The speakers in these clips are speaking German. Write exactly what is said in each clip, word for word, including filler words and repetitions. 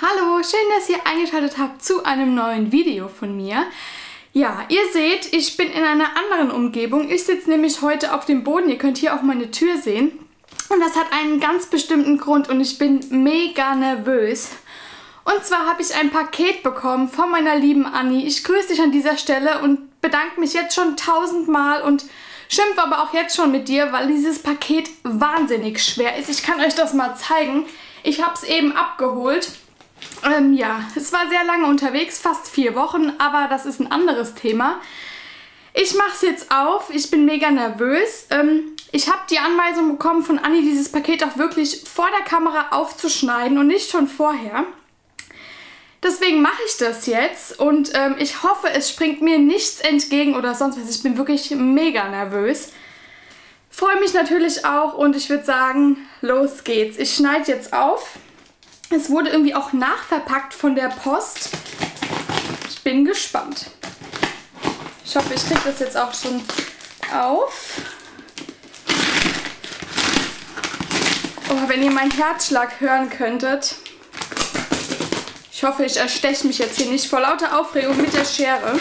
Hallo, schön, dass ihr eingeschaltet habt zu einem neuen Video von mir. Ja, ihr seht, ich bin in einer anderen Umgebung. Ich sitze nämlich heute auf dem Boden. Ihr könnt hier auch meine Tür sehen. Und das hat einen ganz bestimmten Grund und ich bin mega nervös. Und zwar habe ich ein Paket bekommen von meiner lieben Anni. Ich grüße dich an dieser Stelle und bedanke mich jetzt schon tausendmal und schimpfe aber auch jetzt schon mit dir, weil dieses Paket wahnsinnig schwer ist. Ich kann euch das mal zeigen. Ich habe es eben abgeholt. Ähm, ja, es war sehr lange unterwegs, fast vier Wochen, aber das ist ein anderes Thema. Ich mache es jetzt auf, ich bin mega nervös. Ähm, ich habe die Anweisung bekommen von Anni, dieses Paket auch wirklich vor der Kamera aufzuschneiden und nicht schon vorher. Deswegen mache ich das jetzt und ähm, ich hoffe, es springt mir nichts entgegen oder sonst was. Ich bin wirklich mega nervös. Freue mich natürlich auch und ich würde sagen, los geht's. Ich schneide jetzt auf. Es wurde irgendwie auch nachverpackt von der Post. Ich bin gespannt. Ich hoffe, ich kriege das jetzt auch schon auf. Oh, wenn ihr meinen Herzschlag hören könntet. Ich hoffe, ich ersteche mich jetzt hier nicht vor lauter Aufregung mit der Schere.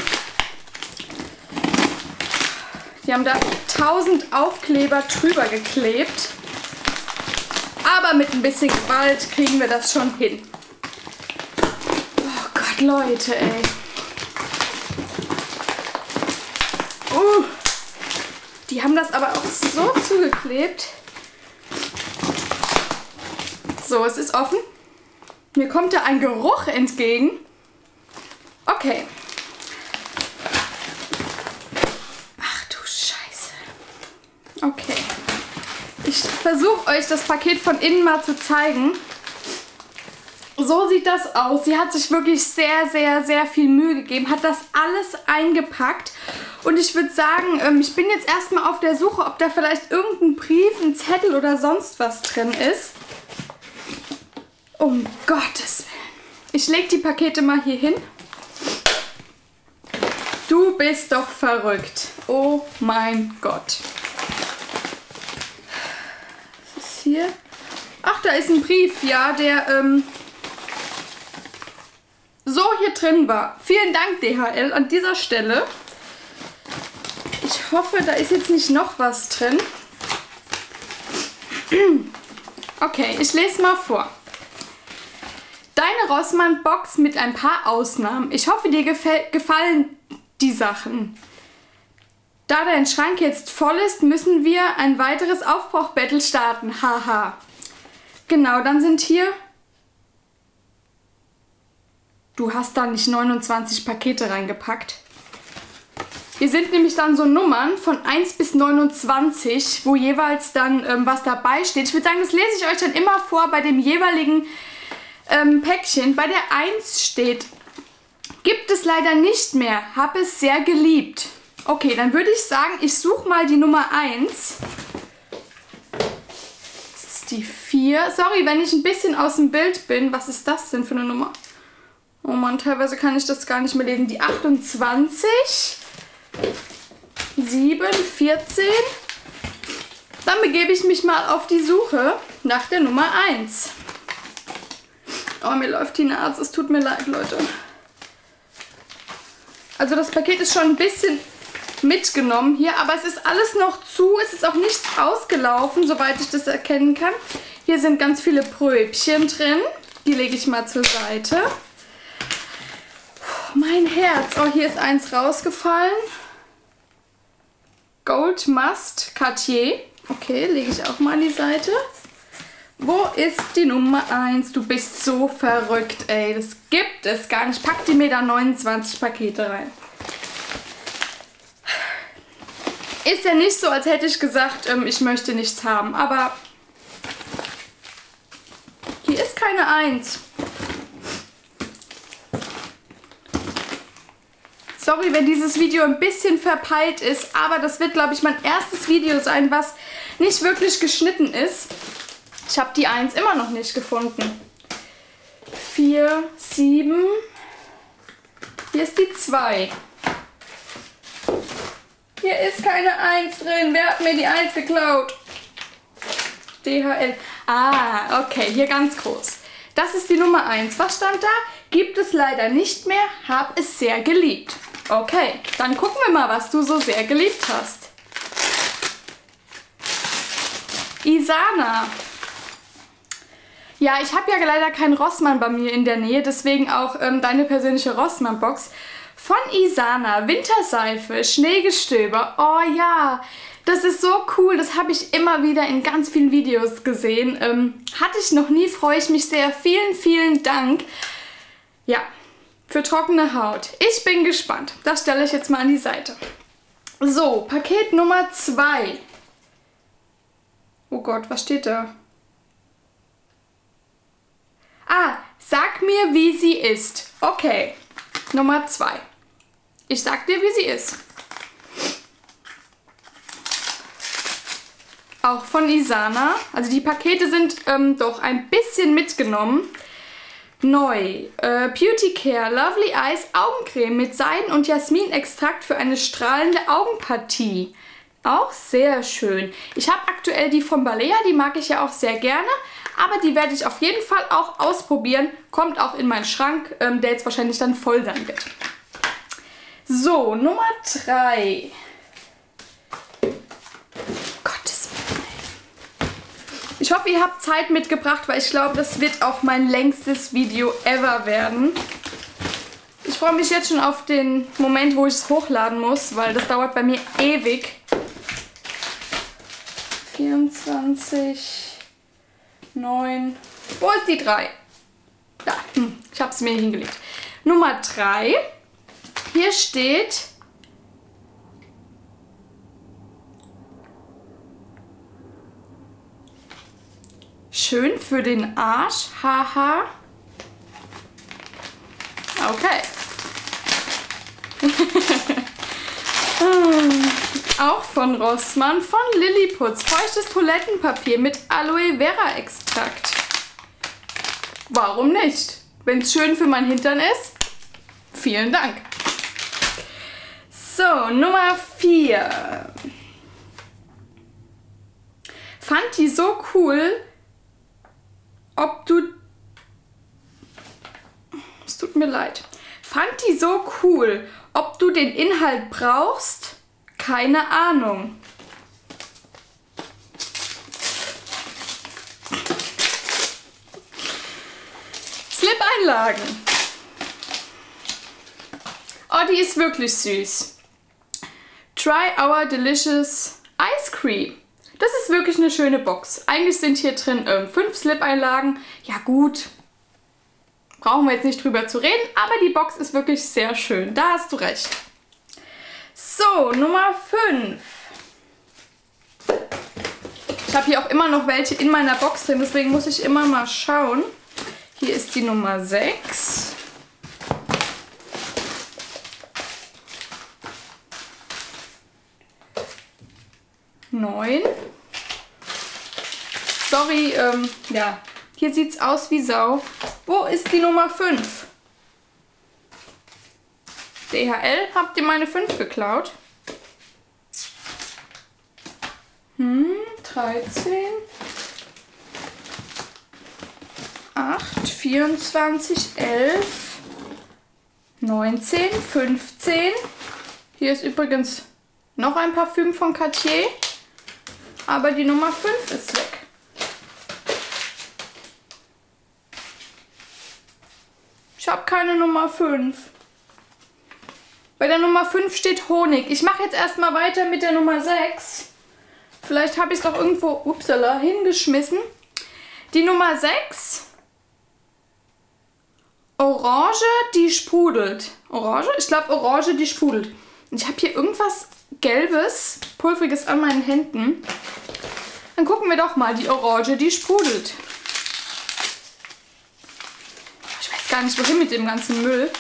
Die haben da tausend Aufkleber drüber geklebt. Aber mit ein bisschen Gewalt kriegen wir das schon hin. Oh Gott, Leute, ey. Uh, die haben das aber auch so zugeklebt. So, es ist offen. Mir kommt da ein Geruch entgegen. Okay. Ach du Scheiße. Okay. Ich versuche euch das Paket von innen mal zu zeigen. So sieht das aus. Sie hat sich wirklich sehr, sehr, sehr viel Mühe gegeben. Hat das alles eingepackt. Und ich würde sagen, ich bin jetzt erstmal auf der Suche, ob da vielleicht irgendein Brief, ein Zettel oder sonst was drin ist. Um Gottes Willen. Ich lege die Pakete mal hier hin. Du bist doch verrückt. Oh mein Gott. Was ist hier? Ach, da ist ein Brief, ja, der ähm, so hier drin war. Vielen Dank, D H L, an dieser Stelle. Ich hoffe, da ist jetzt nicht noch was drin. Okay, ich lese mal vor. Deine Rossmann-Box mit ein paar Ausnahmen. Ich hoffe, dir gefallen die Sachen. Da dein Schrank jetzt voll ist, müssen wir ein weiteres Aufbrauch-Battle starten. Haha. Genau, dann sind hier... Du hast da nicht neunundzwanzig Pakete reingepackt. Hier sind nämlich dann so Nummern von eins bis neunundzwanzig, wo jeweils dann ähm, was dabei steht. Ich würde sagen, das lese ich euch dann immer vor bei dem jeweiligen ähm, Päckchen. Bei der eins steht, gibt es leider nicht mehr, hab es sehr geliebt. Okay, dann würde ich sagen, ich suche mal die Nummer eins. Das ist die vier. Sorry, wenn ich ein bisschen aus dem Bild bin. Was ist das denn für eine Nummer? Oh Mann, teilweise kann ich das gar nicht mehr lesen. Die achtundzwanzig. sieben, vierzehn. Dann begebe ich mich mal auf die Suche nach der Nummer eins. Oh, mir läuft die Nase. Es tut mir leid, Leute. Also das Paket ist schon ein bisschen mitgenommen hier, aber es ist alles noch zu. Es ist auch nichts ausgelaufen, soweit ich das erkennen kann. Hier sind ganz viele Pröbchen drin. Die lege ich mal zur Seite. Puh, mein Herz. Oh, hier ist eins rausgefallen. Gold Must Cartier. Okay, lege ich auch mal an die Seite. Wo ist die Nummer eins? Du bist so verrückt, ey. Das gibt es gar nicht. Pack die mir da neunundzwanzig Pakete rein. Ist ja nicht so, als hätte ich gesagt, ähm, ich möchte nichts haben. Aber hier ist keine eins. Sorry, wenn dieses Video ein bisschen verpeilt ist. Aber das wird, glaube ich, mein erstes Video sein, was nicht wirklich geschnitten ist. Ich habe die eins immer noch nicht gefunden. vier, sieben. Hier ist die zwei. Hier ist keine eins drin. Wer hat mir die eins geklaut? D H L. Ah, okay, hier ganz groß. Das ist die Nummer eins. Was stand da? Gibt es leider nicht mehr, hab es sehr geliebt. Okay, dann gucken wir mal, was du so sehr geliebt hast. Isana. Ja, ich habe ja leider keinen Rossmann bei mir in der Nähe, deswegen auch ähm, deine persönliche Rossmann-Box. Von Isana, Winterseife, Schneegestöber. Oh ja, das ist so cool. Das habe ich immer wieder in ganz vielen Videos gesehen. Ähm, hatte ich noch nie, freue ich mich sehr. Vielen, vielen Dank. Ja, für trockene Haut. Ich bin gespannt. Das stelle ich jetzt mal an die Seite. So, Paket Nummer zwei. Oh Gott, was steht da? Ah, sag mir, wie sie ist. Okay, Nummer zwei. Ich sag dir, wie sie ist. Auch von Isana. Also die Pakete sind ähm, doch ein bisschen mitgenommen. Neu. Äh, Beauty Care Lovely Eyes Augencreme mit Seiden- und Jasminextrakt für eine strahlende Augenpartie. Auch sehr schön. Ich habe aktuell die von Balea, die mag ich ja auch sehr gerne. Aber die werde ich auf jeden Fall auch ausprobieren. Kommt auch in meinen Schrank, ähm, der jetzt wahrscheinlich dann voll sein wird. So, Nummer drei. Gottes Willen. Ich hoffe, ihr habt Zeit mitgebracht, weil ich glaube, das wird auch mein längstes Video ever werden. Ich freue mich jetzt schon auf den Moment, wo ich es hochladen muss, weil das dauert bei mir ewig. vierundzwanzig... neun. Wo ist die drei? Da, hm, ich habe es mir hingelegt. Nummer drei. Hier steht schön für den Arsch. Haha. Okay. Auch von Rossmann, von Lilliputz. Feuchtes Toilettenpapier mit Aloe Vera Extrakt. Warum nicht? Wenn es schön für mein Hintern ist. Vielen Dank. So, Nummer vier. Fand die so cool, ob du... Es tut mir leid. Fand die so cool, ob du den Inhalt brauchst? Keine Ahnung. Slip-Einlagen. Oh, die ist wirklich süß. Try our delicious ice cream. Das ist wirklich eine schöne Box. Eigentlich sind hier drin ähm, fünf Slip-Einlagen. Ja gut, brauchen wir jetzt nicht drüber zu reden, aber die Box ist wirklich sehr schön. Da hast du recht. So, Nummer fünf. Ich habe hier auch immer noch welche in meiner Box drin, deswegen muss ich immer mal schauen. Hier ist die Nummer sechs. neun. Sorry, ähm, ja, hier sieht es aus wie Sau. Wo ist die Nummer fünf? D H L, habt ihr meine fünf geklaut? Hm, dreizehn. acht, vierundzwanzig, elf, neunzehn, fünfzehn. Hier ist übrigens noch ein Parfüm von Cartier. Aber die Nummer fünf ist weg. Ich habe keine Nummer fünf. Bei der Nummer fünf steht Honig. Ich mache jetzt erstmal weiter mit der Nummer sechs. Vielleicht habe ich es doch irgendwo upsala, hingeschmissen. Die Nummer sechs. Orange, die sprudelt. Orange? Ich glaube Orange, die sprudelt. Ich habe hier irgendwas Gelbes, Pulveriges an meinen Händen. Dann gucken wir doch mal. Die Orange, die sprudelt. Ich weiß gar nicht, wohin mit dem ganzen Müll.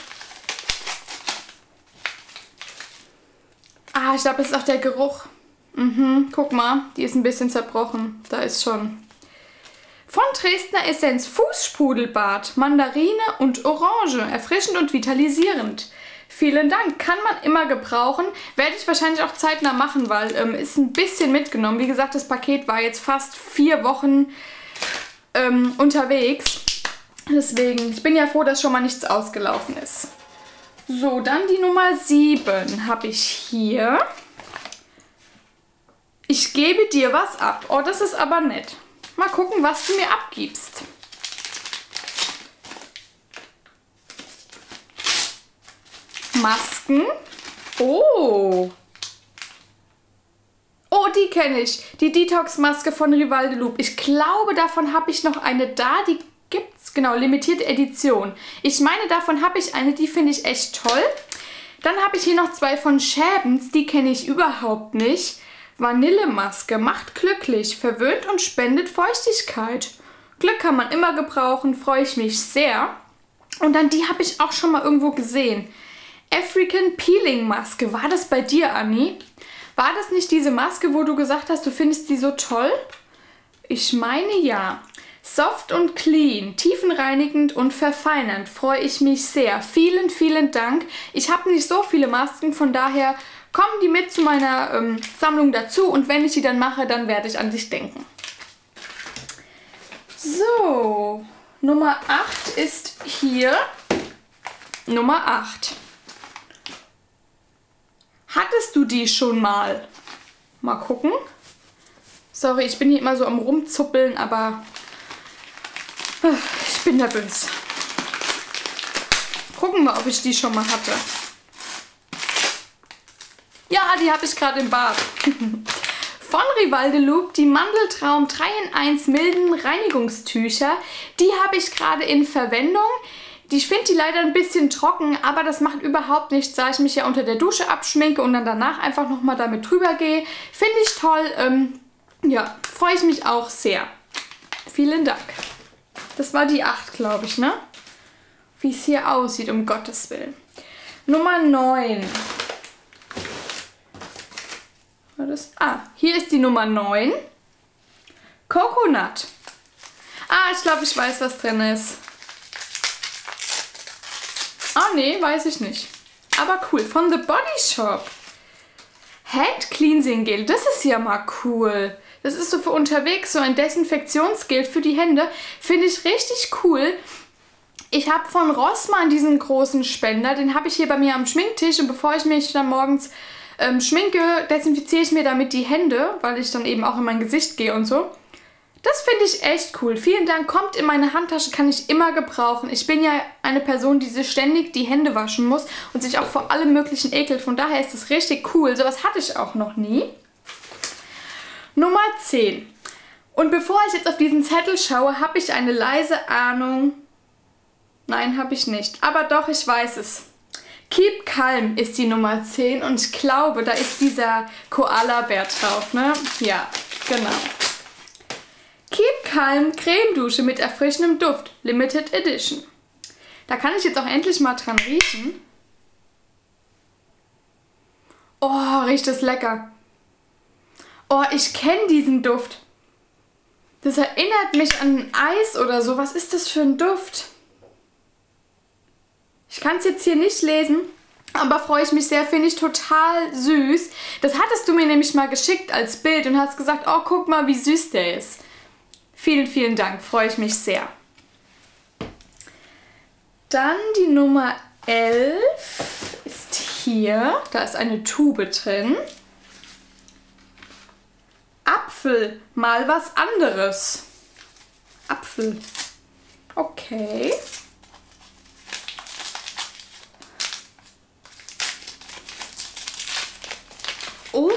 Ah, ich glaube, das ist auch der Geruch. Mhm, guck mal, die ist ein bisschen zerbrochen. Da ist schon. Von Dresdner Essenz Fußsprudelbad, Mandarine und Orange. Erfrischend und vitalisierend. Vielen Dank. Kann man immer gebrauchen. Werde ich wahrscheinlich auch zeitnah machen, weil ähm, ist ein bisschen mitgenommen. Wie gesagt, das Paket war jetzt fast vier Wochen ähm, unterwegs. Deswegen, ich bin ja froh, dass schon mal nichts ausgelaufen ist. So, dann die Nummer sieben habe ich hier. Ich gebe dir was ab. Oh, das ist aber nett. Mal gucken, was du mir abgibst. Masken. Oh. Oh, die kenne ich. Die Detox-Maske von Rival de Loup. Ich glaube, davon habe ich noch eine da. Die gibt's, genau, limitierte Edition. Ich meine, davon habe ich eine, die finde ich echt toll. Dann habe ich hier noch zwei von Schäbens. Die kenne ich überhaupt nicht. Vanillemaske. Macht glücklich. Verwöhnt und spendet Feuchtigkeit. Glück kann man immer gebrauchen. Freue ich mich sehr. Und dann die habe ich auch schon mal irgendwo gesehen. African Peeling Maske. War das bei dir, Anni? War das nicht diese Maske, wo du gesagt hast, du findest die so toll? Ich meine ja. Soft und clean, tiefenreinigend und verfeinernd. Freue ich mich sehr. Vielen, vielen Dank. Ich habe nicht so viele Masken, von daher kommen die mit zu meiner ähm, Sammlung dazu. Und wenn ich die dann mache, dann werde ich an dich denken. So, Nummer acht ist hier. Nummer acht. Hattest du die schon mal? Mal gucken. Sorry, ich bin hier immer so am Rumzuppeln, aber ich bin nervös. Gucken wir, ob ich die schon mal hatte. Ja, die habe ich gerade im Bad. Von Rival de Loup, die Mandeltraum drei in eins milden Reinigungstücher. Die habe ich gerade in Verwendung. Ich finde die leider ein bisschen trocken, aber das macht überhaupt nichts, da ich mich ja unter der Dusche abschminke und dann danach einfach nochmal damit drüber gehe. Finde ich toll. Ähm, ja, freue ich mich auch sehr. Vielen Dank. Das war die acht, glaube ich, ne? Wie es hier aussieht, um Gottes Willen. Nummer neun. War das? Ah, hier ist die Nummer neun. Coconut. Ah, ich glaube, ich weiß, was drin ist. Ah, nee, weiß ich nicht. Aber cool. Von The Body Shop. Hand Cleansing Gel. Das ist ja mal cool. Das ist so für unterwegs, so ein Desinfektionsgel für die Hände. Finde ich richtig cool. Ich habe von Rossmann diesen großen Spender. Den habe ich hier bei mir am Schminktisch. Und bevor ich mich dann morgens ähm, schminke, desinfiziere ich mir damit die Hände, weil ich dann eben auch in mein Gesicht gehe und so. Das finde ich echt cool. Vielen Dank. Kommt in meine Handtasche, kann ich immer gebrauchen. Ich bin ja eine Person, die sich ständig die Hände waschen muss und sich auch vor allem Möglichen ekelt. Von daher ist das richtig cool. Sowas hatte ich auch noch nie. Nummer zehn. Und bevor ich jetzt auf diesen Zettel schaue, habe ich eine leise Ahnung. Nein, habe ich nicht. Aber doch, ich weiß es. Keep Calm ist die Nummer zehn und ich glaube, da ist dieser Koala-Bär drauf, ne? Ja, genau. Keep Calm Cremedusche mit erfrischendem Duft. Limited Edition. Da kann ich jetzt auch endlich mal dran riechen. Oh, riecht das lecker. Oh, ich kenne diesen Duft. Das erinnert mich an Eis oder so. Was ist das für ein Duft? Ich kann es jetzt hier nicht lesen, aber freue ich mich sehr. Finde ich total süß. Das hattest du mir nämlich mal geschickt als Bild und hast gesagt, oh, guck mal, wie süß der ist. Vielen, vielen Dank, freue ich mich sehr. Dann die Nummer elf ist hier. Da ist eine Tube drin. Apfel, mal was anderes. Apfel. Okay. Oh.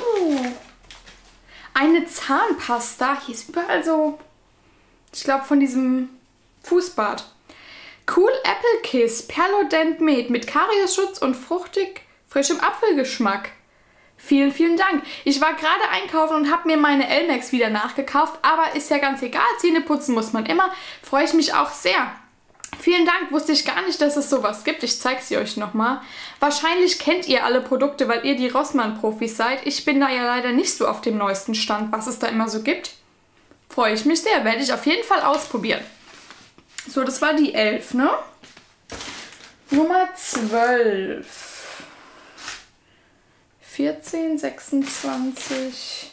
Eine Zahnpasta. Hier ist überall so... Ich glaube von diesem Fußbad. Cool Apple Kiss Perlodent Med mit Kariesschutz und fruchtig frischem Apfelgeschmack. Vielen, vielen Dank. Ich war gerade einkaufen und habe mir meine Elmex wieder nachgekauft, aber ist ja ganz egal. Zähne putzen muss man immer. Freue ich mich auch sehr. Vielen Dank. Wusste ich gar nicht, dass es sowas gibt. Ich zeige sie euch nochmal. Wahrscheinlich kennt ihr alle Produkte, weil ihr die Rossmann-Profis seid. Ich bin da ja leider nicht so auf dem neuesten Stand, was es da immer so gibt. Freue ich mich sehr. Werde ich auf jeden Fall ausprobieren. So, das war die elf, ne? Nummer zwölf. vierzehn, sechsundzwanzig.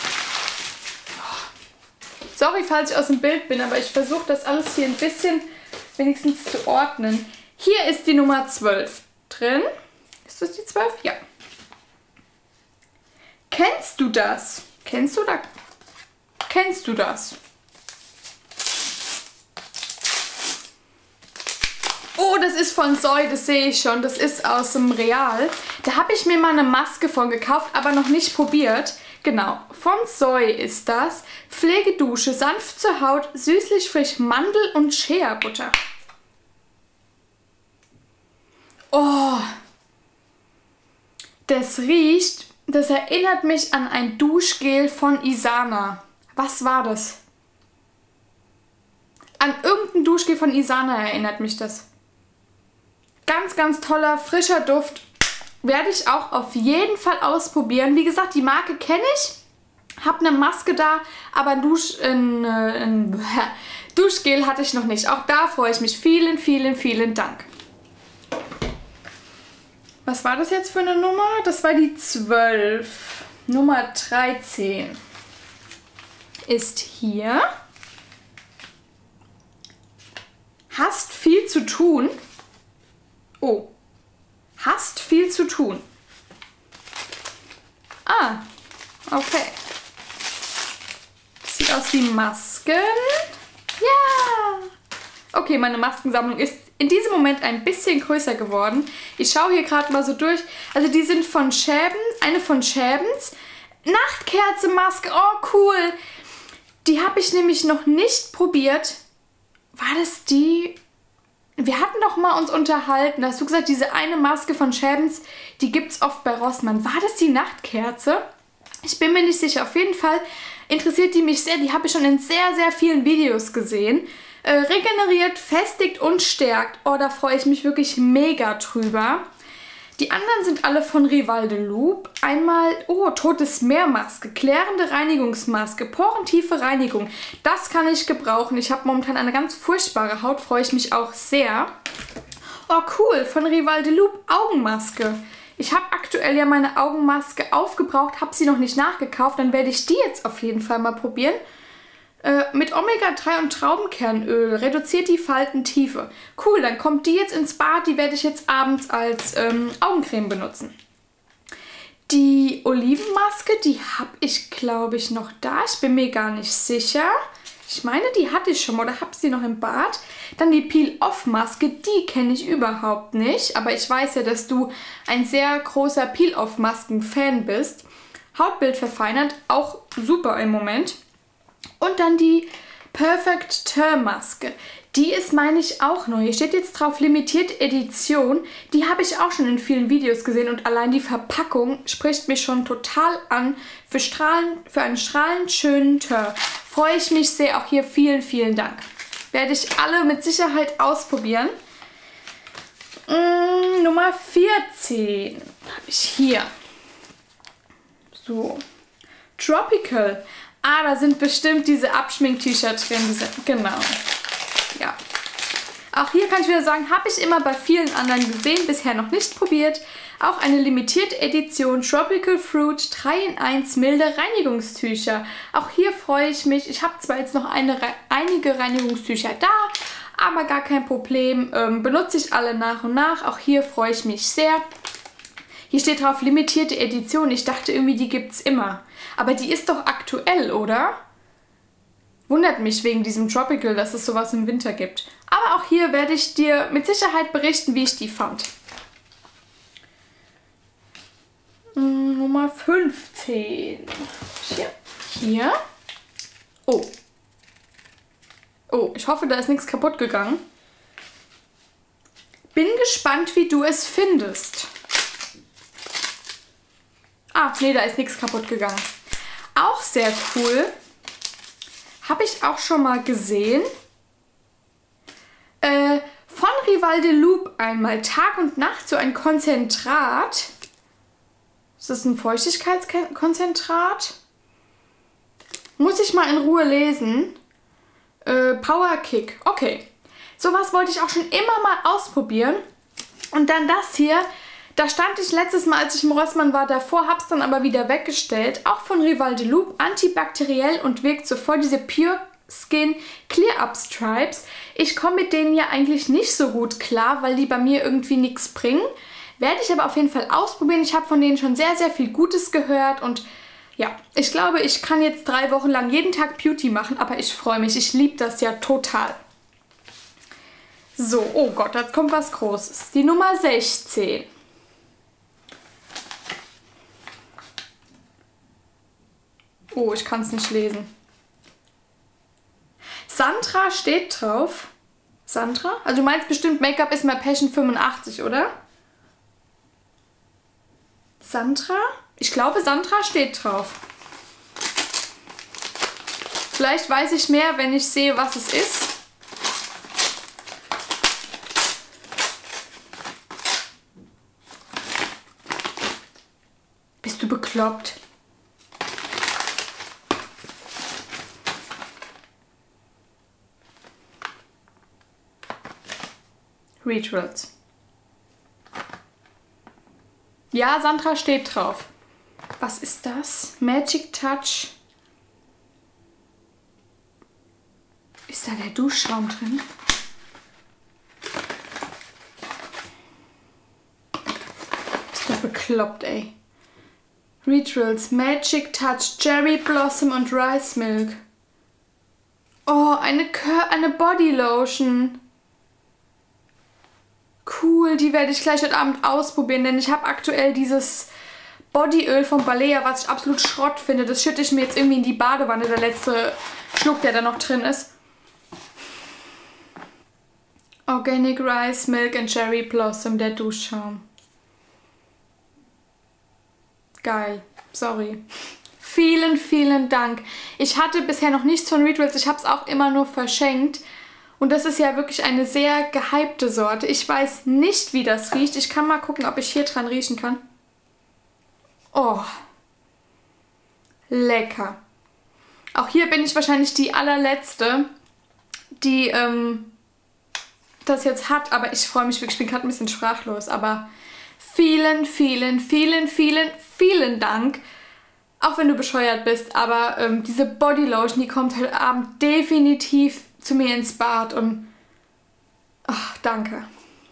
Sorry, falls ich aus dem Bild bin, aber ich versuche das alles hier ein bisschen wenigstens zu ordnen. Hier ist die Nummer zwölf drin. Ist das die zwölf? Ja. Kennst du das? Kennst du da? Kennst du das? Oh, das ist von Zoe, das sehe ich schon. Das ist aus dem Real. Da habe ich mir mal eine Maske von gekauft, aber noch nicht probiert. Genau, von Zoe ist das. Pflegedusche, sanft zur Haut, süßlich frisch, Mandel und Shea-Butter. Oh, das riecht, das erinnert mich an ein Duschgel von Isana. Was war das? An irgendein Duschgel von Isana erinnert mich das. Ganz, ganz toller, frischer Duft. Werde ich auch auf jeden Fall ausprobieren. Wie gesagt, die Marke kenne ich. Habe eine Maske da, aber ein, Dusch, ein, ein Duschgel hatte ich noch nicht. Auch da freue ich mich. Vielen, vielen, vielen Dank. Was war das jetzt für eine Nummer? Das war die zwölf. Nummer dreizehn ist hier. Hast viel zu tun. Oh. Hast viel zu tun. Ah, okay. Sieht aus wie Masken. Ja. Okay, meine Maskensammlung ist in diesem Moment ein bisschen größer geworden. Ich schaue hier gerade mal so durch. Also die sind von Schäben, eine von Schäbens. Nachtkerze Maske, oh cool. Die habe ich nämlich noch nicht probiert. War das die... Wir hatten doch mal uns unterhalten, da hast du gesagt, diese eine Maske von Schäbens, die gibt es oft bei Rossmann. War das die Nachtkerze? Ich bin mir nicht sicher. Auf jeden Fall interessiert die mich sehr. Die habe ich schon in sehr, sehr vielen Videos gesehen. Äh, regeneriert, festigt und stärkt. Oh, da freue ich mich wirklich mega drüber. Die anderen sind alle von Rival de Loup. Einmal, oh, Totes Meermaske, klärende Reinigungsmaske, porentiefe Reinigung. Das kann ich gebrauchen. Ich habe momentan eine ganz furchtbare Haut, freue ich mich auch sehr. Oh, cool, von Rival de Loup, Augenmaske. Ich habe aktuell ja meine Augenmaske aufgebraucht, habe sie noch nicht nachgekauft. Dann werde ich die jetzt auf jeden Fall mal probieren. Äh, mit Omega drei und Traubenkernöl, reduziert die Faltentiefe. Cool, dann kommt die jetzt ins Bad, die werde ich jetzt abends als ähm, Augencreme benutzen. Die Olivenmaske, die habe ich glaube ich noch da, ich bin mir gar nicht sicher. Ich meine, die hatte ich schon mal oder habe sie noch im Bad. Dann die Peel-Off-Maske, die kenne ich überhaupt nicht, aber ich weiß ja, dass du ein sehr großer Peel-Off-Masken-Fan bist. Hautbild verfeinert, auch super im Moment. Und dann die Perfect Term Maske. Die ist, meine ich, auch neu. Hier steht jetzt drauf limitierte Edition. Die habe ich auch schon in vielen Videos gesehen und allein die Verpackung spricht mich schon total an. Für, Strahlen, für einen strahlend schönen Teint. Freue ich mich sehr. Auch hier vielen, vielen Dank. Werde ich alle mit Sicherheit ausprobieren. Mm, Nummer vierzehn habe ich hier. So. Tropical. Ah, da sind bestimmt diese Abschminktücher drin. Diese, genau. Ja. Auch hier kann ich wieder sagen, habe ich immer bei vielen anderen gesehen, bisher noch nicht probiert. Auch eine limitierte Edition Tropical Fruit drei in eins milde Reinigungstücher. Auch hier freue ich mich. Ich habe zwar jetzt noch eine, einige Reinigungstücher da, aber gar kein Problem. Ähm, benutze ich alle nach und nach. Auch hier freue ich mich sehr. Hier steht drauf limitierte Edition. Ich dachte irgendwie, die gibt es immer. Aber die ist doch aktuell, oder? Wundert mich wegen diesem Tropical, dass es sowas im Winter gibt. Aber auch hier werde ich dir mit Sicherheit berichten, wie ich die fand. Nummer fünfzehn. Hier. Hier. Oh. Oh, ich hoffe, da ist nichts kaputt gegangen. Bin gespannt, wie du es findest. Ah, nee, da ist nichts kaputt gegangen. Auch sehr cool. Habe ich auch schon mal gesehen. Äh, von Rival de Loup einmal Tag und Nacht, so ein Konzentrat. Ist das ein Feuchtigkeitskonzentrat? Muss ich mal in Ruhe lesen. Äh, Power Kick. Okay. Sowas wollte ich auch schon immer mal ausprobieren. Und dann das hier. Da stand ich letztes Mal, als ich im Rossmann war, davor, habe es dann aber wieder weggestellt. Auch von Rival de Loup, antibakteriell und wirkt sofort diese Pure Skin Clear Up Stripes. Ich komme mit denen ja eigentlich nicht so gut klar, weil die bei mir irgendwie nichts bringen. Werde ich aber auf jeden Fall ausprobieren. Ich habe von denen schon sehr, sehr viel Gutes gehört und ja, ich glaube, ich kann jetzt drei Wochen lang jeden Tag Beauty machen, aber ich freue mich. Ich liebe das ja total. So, oh Gott, jetzt kommt was Großes. Die Nummer sechzehn. Oh, ich kann es nicht lesen. Sandra steht drauf. Sandra? Also du meinst bestimmt Make-up is my passion fünfundachtzig, oder? Sandra? Ich glaube, Sandra steht drauf. Vielleicht weiß ich mehr, wenn ich sehe, was es ist. Bist du bekloppt? Rituals. Ja, Sandra steht drauf. Was ist das? Magic Touch. Ist da der Duschschaum drin? Bist du bekloppt, ey. Rituals, Magic Touch, Cherry Blossom und Rice Milk. Oh, eine, eine Body Lotion. Cool, die werde ich gleich heute Abend ausprobieren, denn ich habe aktuell dieses Bodyöl von Balea, was ich absolut Schrott finde. Das schütte ich mir jetzt irgendwie in die Badewanne, der letzte Schluck, der da noch drin ist. Organic Rice Milk and Cherry Blossom, der Duschschaum. Geil, sorry. Vielen, vielen Dank. Ich hatte bisher noch nichts von Rituals, ich habe es auch immer nur verschenkt. Und das ist ja wirklich eine sehr gehypte Sorte. Ich weiß nicht, wie das riecht. Ich kann mal gucken, ob ich hier dran riechen kann. Oh, lecker. Auch hier bin ich wahrscheinlich die allerletzte, die ähm, das jetzt hat. Aber ich freue mich wirklich, ich bin gerade ein bisschen sprachlos. Aber vielen, vielen, vielen, vielen, vielen Dank. Auch wenn du bescheuert bist. Aber ähm, diese Bodylotion, die kommt heute Abend definitiv zu mir ins Bad. Und ach, danke.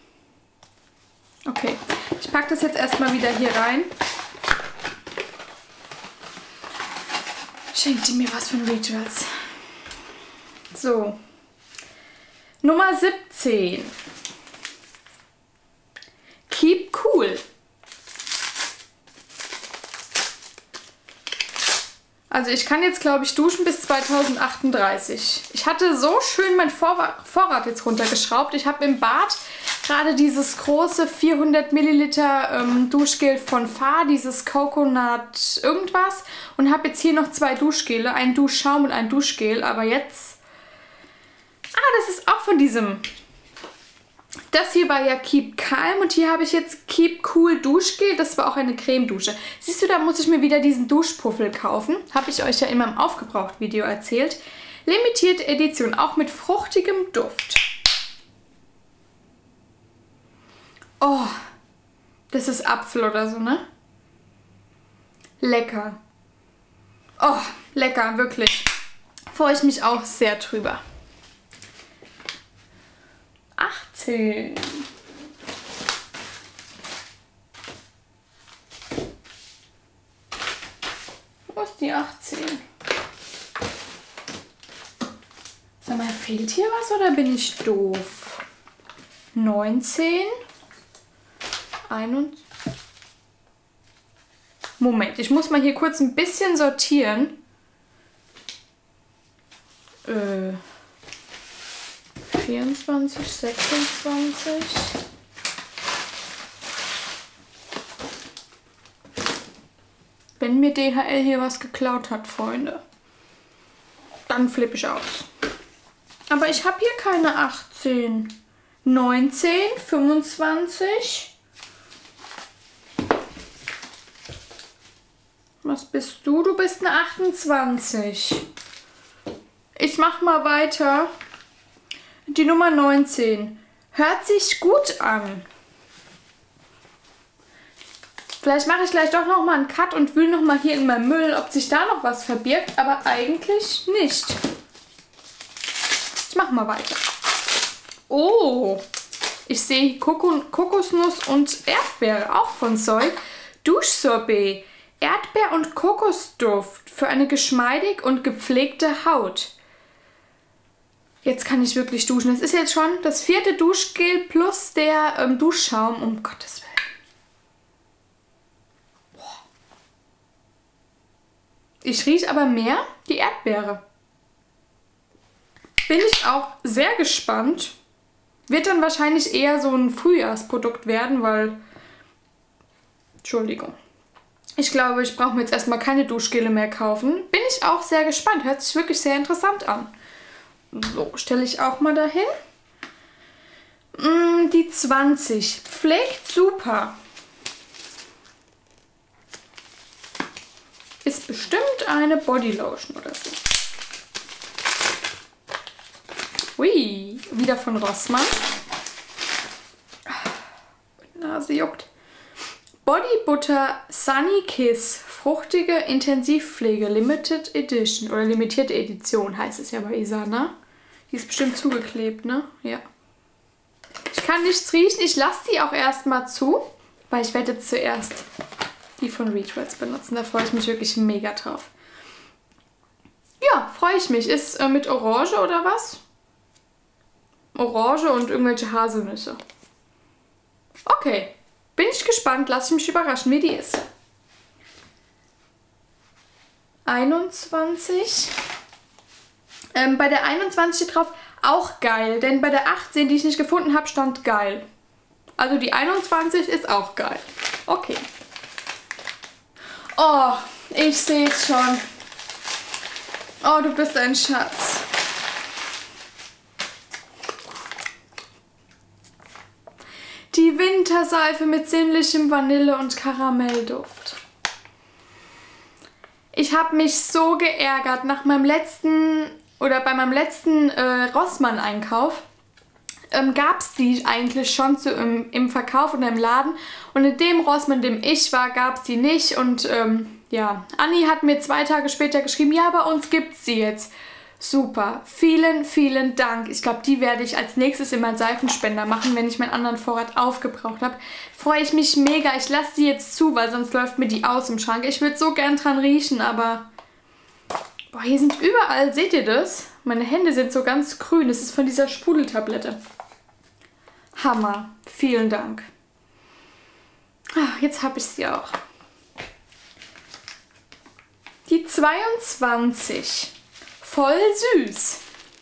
Okay, ich packe das jetzt erstmal wieder hier rein. Schenkt die mir was von Rituals. So. Nummer siebzehn. Keep Cool. Also ich kann jetzt, glaube ich, duschen bis zweitausendachtunddreißig. Ich hatte so schön meinen Vorrat jetzt runtergeschraubt. Ich habe im Bad gerade dieses große vierhundert Milliliter ähm, Duschgel von Fa, dieses Coconut irgendwas. Und habe jetzt hier noch zwei Duschgele, einen Duschschaum und ein Duschgel. Aber jetzt... Ah, das ist auch von diesem... Das hier war ja Keep Calm und hier habe ich jetzt Keep Cool Duschgel. Das war auch eine Cremedusche. Siehst du, da muss ich mir wieder diesen Duschpuffel kaufen. Habe ich euch ja in meinem Aufgebraucht-Video erzählt. Limitierte Edition, auch mit fruchtigem Duft. Oh, das ist Apfel oder so, ne? Lecker. Oh, lecker, wirklich. Freue ich mich auch sehr drüber. achtzehn. Wo ist die achtzehn? Sag mal, fehlt hier was oder bin ich doof? neunzehn. einundzwanzig. Moment, ich muss mal hier kurz ein bisschen sortieren. Äh... vierundzwanzig, sechsundzwanzig. Wenn mir D H L hier was geklaut hat, Freunde, dann flippe ich aus. Aber ich habe hier keine achtzehn. neunzehn, fünfundzwanzig. Was bist du? Du bist eine achtundzwanzig. Ich mach mal weiter. Die Nummer neunzehn. Hört sich gut an. Vielleicht mache ich gleich doch noch mal einen Cut und wühle noch mal hier in meinem Müll, ob sich da noch was verbirgt, aber eigentlich nicht. Ich mache mal weiter. Oh, ich sehe Koko Kokosnuss und Erdbeere, auch von Zoe. Duschsorbet, Erdbeer- und Kokosduft für eine geschmeidig und gepflegte Haut. Jetzt kann ich wirklich duschen. Das ist jetzt schon das vierte Duschgel plus der ähm, Duschschaum, um Gottes Willen. Boah. Ich rieche aber mehr die Erdbeere. Bin ich auch sehr gespannt. Wird dann wahrscheinlich eher so ein Frühjahrsprodukt werden, weil... Entschuldigung. Ich glaube, ich brauche mir jetzt erstmal keine Duschgele mehr kaufen. Bin ich auch sehr gespannt. Hört sich wirklich sehr interessant an. So, stelle ich auch mal dahin. Mm, die zwanzig. Pflegt super. Ist bestimmt eine Bodylotion oder so. Ui, wieder von Rossmann. Nase juckt. Body Butter Sunny Kiss. Fruchtige Intensivpflege Limited Edition. Oder limitierte Edition heißt es ja bei Isa, ne? Die ist bestimmt zugeklebt, ne? Ja. Ich kann nichts riechen. Ich lasse die auch erstmal zu, weil ich werde jetzt zuerst die von Retreads benutzen. Da freue ich mich wirklich mega drauf. Ja, freue ich mich. Ist äh, mit Orange oder was? Orange und irgendwelche Haselnüsse. Okay. Bin ich gespannt. Lass ich mich überraschen, wie die ist. einundzwanzig. Ähm, bei der einundzwanzig steht drauf, auch geil. Denn bei der achtzehn, die ich nicht gefunden habe, stand geil. Also die einundzwanzig ist auch geil. Okay. Oh, ich sehe es schon. Oh, du bist ein Schatz. Die Winterseife mit sinnlichem Vanille- und Karamellduft. Ich habe mich so geärgert nach meinem letzten, oder bei meinem letzten äh, Rossmann-Einkauf. Ähm, gab es die eigentlich schon zu, im, im Verkauf oder im Laden. Und in dem Rossmann, in dem ich war, gab es die nicht. Und ähm, ja, Anni hat mir zwei Tage später geschrieben, ja, bei uns gibt es sie jetzt. Super. Vielen, vielen Dank. Ich glaube, die werde ich als nächstes in meinen Seifenspender machen, wenn ich meinen anderen Vorrat aufgebraucht habe. Freue ich mich mega. Ich lasse die jetzt zu, weil sonst läuft mir die aus im Schrank. Ich würde so gern dran riechen, aber... Boah, hier sind überall, seht ihr das? Meine Hände sind so ganz grün. Das ist von dieser Sprudeltablette. Hammer. Vielen Dank. Ach, jetzt habe ich sie auch. Die zweiundzwanzig. Voll süß.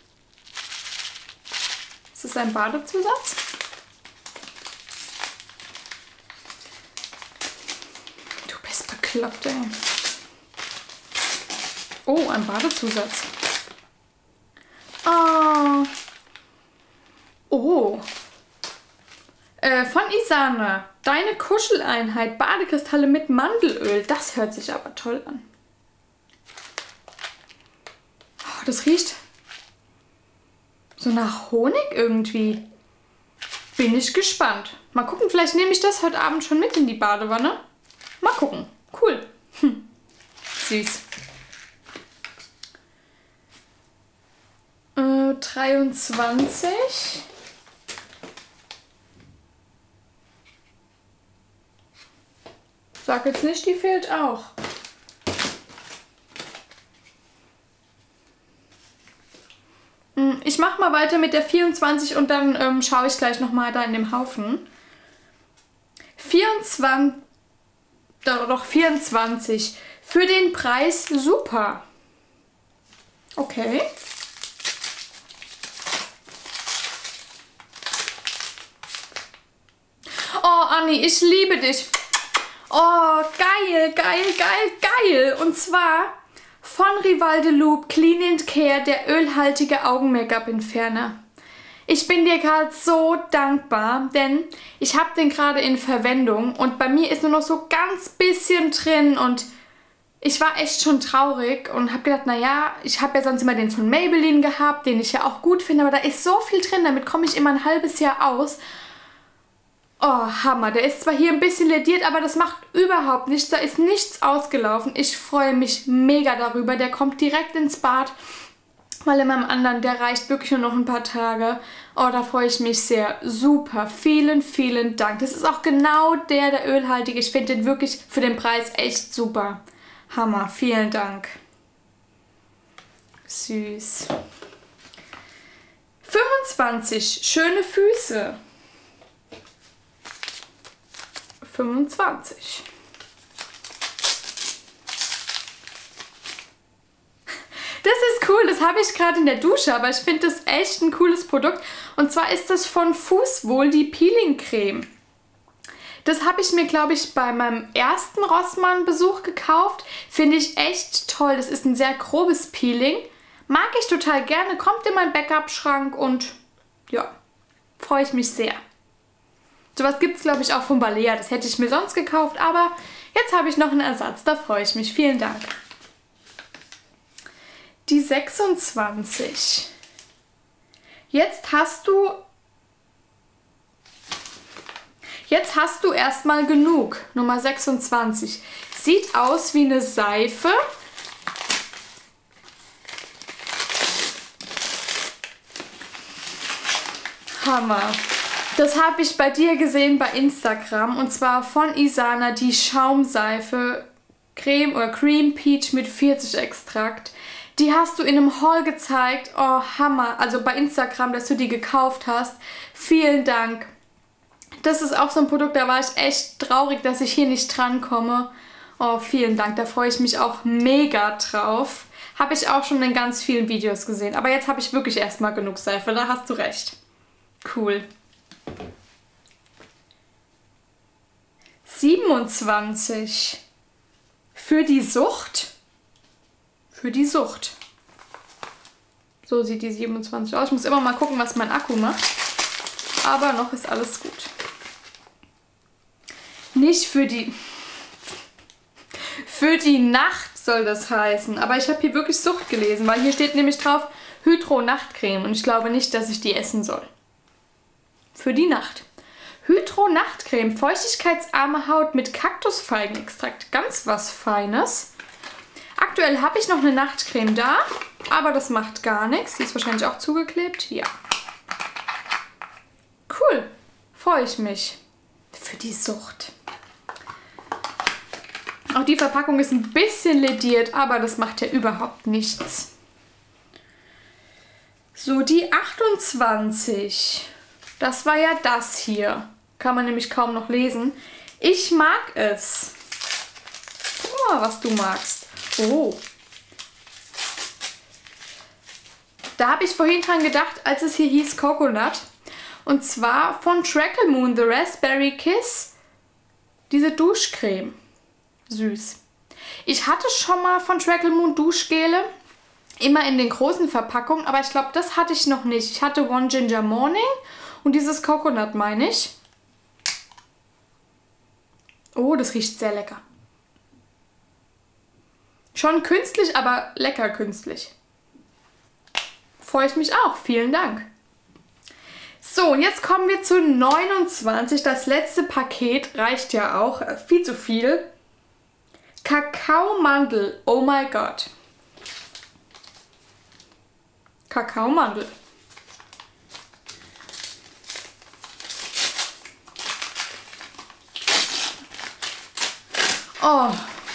Ist das ein Badezusatz? Du bist bekloppt, ey. Oh, ein Badezusatz. Oh. Oh. Äh, von Isana. Deine Kuscheleinheit. Badekristalle mit Mandelöl. Das hört sich aber toll an. Oh, das riecht so nach Honig irgendwie. Bin ich gespannt. Mal gucken, vielleicht nehme ich das heute Abend schon mit in die Badewanne. Mal gucken. Cool. Hm. Süß. Äh, dreiundzwanzig. Sag jetzt nicht, die fehlt auch. Ich mache mal weiter mit der vierundzwanzig und dann ähm, schaue ich gleich nochmal da in dem Haufen. vierundzwanzig, doch vierundzwanzig. Für den Preis super. Okay. Oh, Anni, ich liebe dich. Oh, geil, geil, geil, geil. Und zwar von Rival de Loop Clean and Care, der ölhaltige Augen-Make-up-Entferner. Ich bin dir gerade so dankbar, denn ich habe den gerade in Verwendung und bei mir ist nur noch so ganz bisschen drin und ich war echt schon traurig und habe gedacht, naja, ich habe ja sonst immer den von Maybelline gehabt, den ich ja auch gut finde, aber da ist so viel drin, damit komme ich immer ein halbes Jahr aus. Oh, Hammer. Der ist zwar hier ein bisschen lediert, aber das macht überhaupt nichts. Da ist nichts ausgelaufen. Ich freue mich mega darüber. Der kommt direkt ins Bad. weil in meinem anderen, der reicht wirklich nur noch ein paar Tage. Oh, da freue ich mich sehr. Super, vielen, vielen Dank. Das ist auch genau der, der ölhaltige. Ich finde den wirklich für den Preis echt super. Hammer, vielen Dank. Süß. fünfundzwanzig, schöne Füße. fünfundzwanzig. Das ist cool, das habe ich gerade in der Dusche, aber ich finde das echt ein cooles Produkt. Und zwar ist das von Fußwohl die Peeling-Creme. Das habe ich mir, glaube ich, bei meinem ersten Rossmann-Besuch gekauft. Finde ich echt toll. Das ist ein sehr grobes Peeling. Mag ich total gerne, kommt in meinen Backup-Schrank und ja, freue ich mich sehr. Sowas gibt es, glaube ich, auch von Balea. Das hätte ich mir sonst gekauft, aber jetzt habe ich noch einen Ersatz. Da freue ich mich. Vielen Dank. Die sechsundzwanzig. Jetzt hast du... Jetzt hast du erstmal genug. Nummer sechsundzwanzig. Sieht aus wie eine Seife. Hammer. Das habe ich bei dir gesehen bei Instagram. Und zwar von Isana die Schaumseife Creme oder Cream Peach mit Pfirsich-Extrakt. Die hast du in einem Haul gezeigt. Oh, Hammer. Also bei Instagram, dass du die gekauft hast. Vielen Dank. Das ist auch so ein Produkt, da war ich echt traurig, dass ich hier nicht drankomme. Oh, vielen Dank. Da freue ich mich auch mega drauf. Habe ich auch schon in ganz vielen Videos gesehen. Aber jetzt habe ich wirklich erstmal genug Seife. Da hast du recht. Cool. siebenundzwanzig. Für die Sucht. Für die Sucht. So sieht die siebenundzwanzig aus. Ich muss immer mal gucken, was mein Akku macht. Aber noch ist alles gut. Nicht für die... Für die Nacht soll das heißen. Aber ich habe hier wirklich Sucht gelesen, weil hier steht nämlich drauf Hydro-Nachtcreme. Und ich glaube nicht, dass ich die essen soll. Für die Nacht. Hydro-Nachtcreme. Feuchtigkeitsarme Haut mit Kaktusfeigenextrakt. Ganz was Feines. Aktuell habe ich noch eine Nachtcreme da, aber das macht gar nichts. Die ist wahrscheinlich auch zugeklebt. Ja. Cool. Freue ich mich. Für die Sucht. Auch die Verpackung ist ein bisschen lediert, aber das macht ja überhaupt nichts. So, die achtundzwanzig. Das war ja das hier. Kann man nämlich kaum noch lesen. Ich mag es. Guck mal, was du magst. Oh. Da habe ich vorhin dran gedacht, als es hier hieß Coconut. Und zwar von Trackle Moon, The Raspberry Kiss. Diese Duschcreme. Süß. Ich hatte schon mal von Trackle Moon Duschgele. Immer in den großen Verpackungen. Aber ich glaube, das hatte ich noch nicht. Ich hatte One Ginger Morning und dieses Coconut, meine ich. Oh, das riecht sehr lecker. Schon künstlich, aber lecker künstlich. Freue ich mich auch. Vielen Dank. So, und jetzt kommen wir zu neunundzwanzig. Das letzte Paket reicht ja auch. Viel zu viel. Kakaomandel. Oh my God. Kakaomandel. Oh.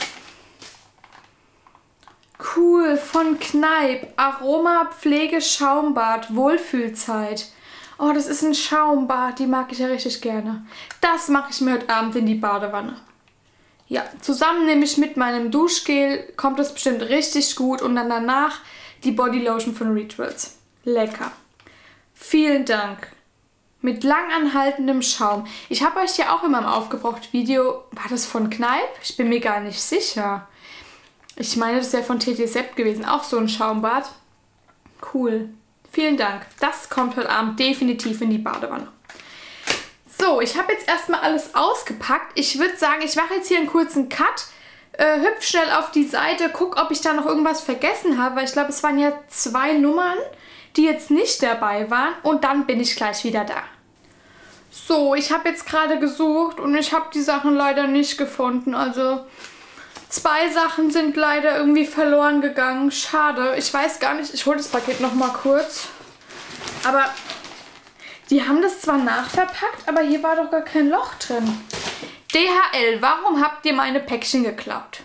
Cool, von Kneipp. Aroma Pflege Schaumbad. Wohlfühlzeit. Oh, das ist ein Schaumbad. Die mag ich ja richtig gerne. Das mache ich mir heute Abend in die Badewanne. Ja, zusammen nehme ich mit meinem Duschgel. Kommt das bestimmt richtig gut. Und dann danach die Bodylotion von Rituals. Lecker. Vielen Dank. Mit langanhaltendem Schaum. Ich habe euch ja auch in meinem Aufgebraucht-Video... War das von Kneipp? Ich bin mir gar nicht sicher. Ich meine, das wäre von T T Sepp gewesen. Auch so ein Schaumbad. Cool. Vielen Dank. Das kommt heute Abend definitiv in die Badewanne. So, ich habe jetzt erstmal alles ausgepackt. Ich würde sagen, ich mache jetzt hier einen kurzen Cut. Äh, hüpf schnell auf die Seite. Guck, ob ich da noch irgendwas vergessen habe. Weil ich glaube, es waren ja zwei Nummern, die jetzt nicht dabei waren. Und dann bin ich gleich wieder da. So, ich habe jetzt gerade gesucht und ich habe die Sachen leider nicht gefunden. Also... Zwei Sachen sind leider irgendwie verloren gegangen. Schade. Ich weiß gar nicht. Ich hole das Paket noch mal kurz. Aber die haben das zwar nachverpackt, aber hier war doch gar kein Loch drin. D H L, warum habt ihr meine Päckchen geklaut?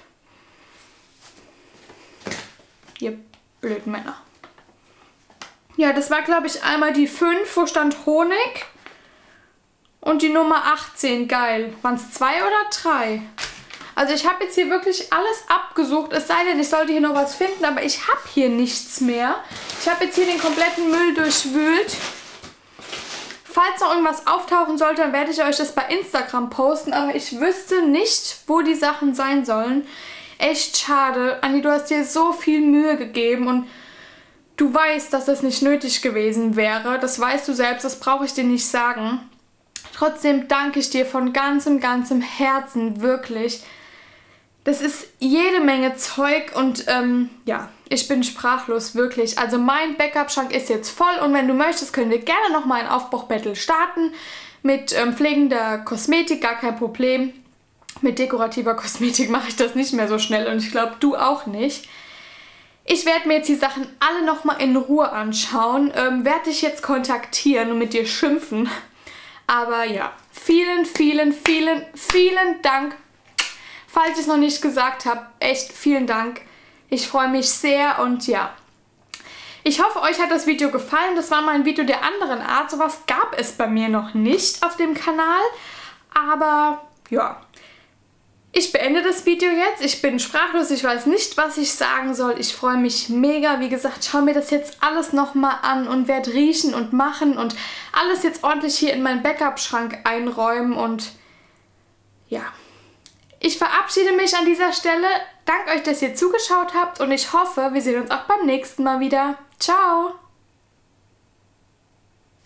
Ihr blöden Männer. Ja, das war, glaube ich, einmal die fünf, wo stand Honig. Und die Nummer achtzehn, geil. Waren es zwei oder drei? Also ich habe jetzt hier wirklich alles abgesucht. Es sei denn, ich sollte hier noch was finden, aber ich habe hier nichts mehr. Ich habe jetzt hier den kompletten Müll durchwühlt. Falls noch irgendwas auftauchen sollte, dann werde ich euch das bei Instagram posten. Aber ich wüsste nicht, wo die Sachen sein sollen. Echt schade. Anni, du hast dir so viel Mühe gegeben und du weißt, dass das nicht nötig gewesen wäre. Das weißt du selbst, das brauche ich dir nicht sagen. Trotzdem danke ich dir von ganzem, ganzem Herzen, wirklich. Das ist jede Menge Zeug und ähm, ja, ich bin sprachlos, wirklich. Also mein Backup-Schrank ist jetzt voll und wenn du möchtest, können wir gerne nochmal ein Aufbruch-Battle starten. Mit ähm, pflegender Kosmetik, gar kein Problem. Mit dekorativer Kosmetik mache ich das nicht mehr so schnell und ich glaube, du auch nicht. Ich werde mir jetzt die Sachen alle nochmal in Ruhe anschauen, ähm, werde dich jetzt kontaktieren und mit dir schimpfen. Aber ja, vielen, vielen, vielen, vielen Dank. Falls ich es noch nicht gesagt habe, echt vielen Dank. Ich freue mich sehr und ja. Ich hoffe, euch hat das Video gefallen. Das war mal ein Video der anderen Art. Sowas gab es bei mir noch nicht auf dem Kanal. Aber ja, ich beende das Video jetzt. Ich bin sprachlos. Ich weiß nicht, was ich sagen soll. Ich freue mich mega. Wie gesagt, schau mir das jetzt alles nochmal an und werde riechen und machen und alles jetzt ordentlich hier in meinen Backup-Schrank einräumen. Und ja, ich verabschiede mich an dieser Stelle. Danke euch, dass ihr zugeschaut habt und ich hoffe, wir sehen uns auch beim nächsten Mal wieder. Ciao!